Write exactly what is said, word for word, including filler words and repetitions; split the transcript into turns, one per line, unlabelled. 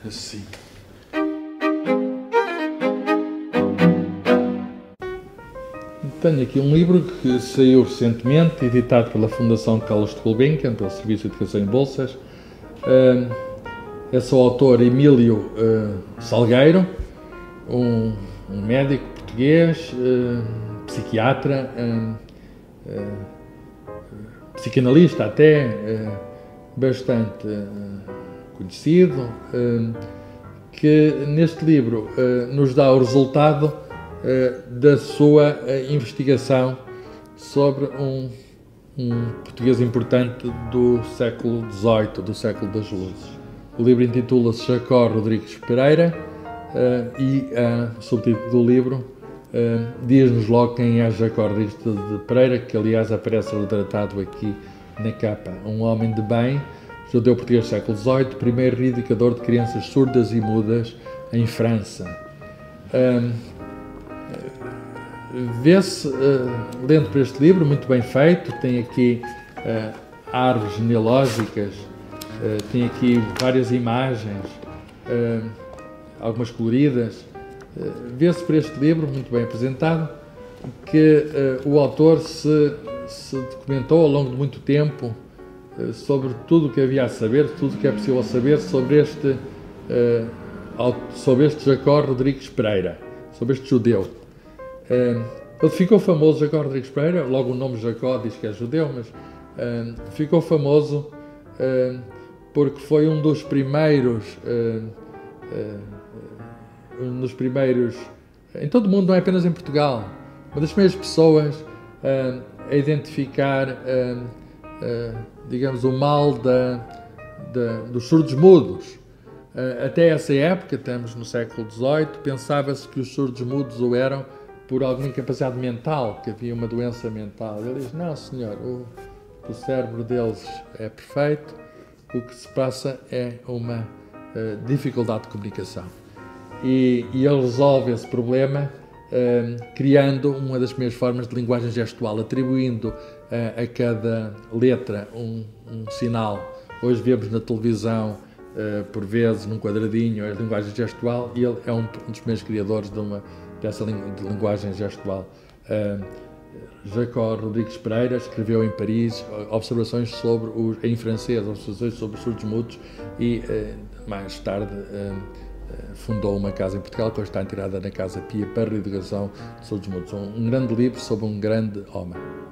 assim. Tenho aqui um livro que saiu recentemente, editado pela Fundação Carlos de Gulbenkian, pelo Serviço de Educação em Bolsas. É o autor Emílio Salgueiro, um, um médico português, psiquiatra, psicanalista até, bastante conhecido, que neste livro nos dá o resultado da sua investigação sobre um, um português importante do século dezoito, do século das luzes. O livro intitula-se Jacó Rodrigues Pereira e o subtítulo do livro diz-nos logo quem é Jacó Rodrigues de Pereira, que aliás aparece retratado aqui na capa. Um homem de bem, judeu português do século dezoito, primeiro reeducador de crianças surdas e mudas em França. Vê-se, uh, lendo para este livro, muito bem feito, tem aqui uh, árvores genealógicas, uh, tem aqui várias imagens, uh, algumas coloridas. Uh, Vê-se para este livro, muito bem apresentado, que uh, o autor se, se documentou ao longo de muito tempo uh, sobre tudo o que havia a saber, tudo o que é possível saber sobre este, uh, sobre este Jacó Rodrigues Pereira, sobre este judeu. Uh, ele ficou famoso, Jacó Rodrigues Pereira, logo o nome Jacó diz que é judeu, mas uh, ficou famoso uh, porque foi um dos primeiros, uh, uh, um dos primeiros, em todo o mundo, não é apenas em Portugal, uma das primeiras pessoas uh, a identificar, uh, uh, digamos, o mal da, da, dos surdos mudos. Uh, até essa época, estamos no século dezoito, pensava-se que os surdos mudos o eram por alguma incapacidade mental, que havia uma doença mental. Ele diz, não senhor, o, o cérebro deles é perfeito, o que se passa é uma uh, dificuldade de comunicação. E, e ele resolve esse problema uh, criando uma das primeiras formas de linguagem gestual, atribuindo uh, a cada letra um, um sinal. Hoje vemos na televisão, uh, por vezes, num quadradinho, a linguagem gestual, e ele é um, um dos primeiros criadores de uma dessa de linguagem gestual. Uh, Jacó Rodrigues Pereira escreveu em Paris observações sobre os, em francês, observações sobre os surdos mudos e uh, mais tarde uh, uh, fundou uma casa em Portugal que hoje está integrada na Casa Pia para a reeducação de surdos mudos. Um, um grande livro sobre um grande homem.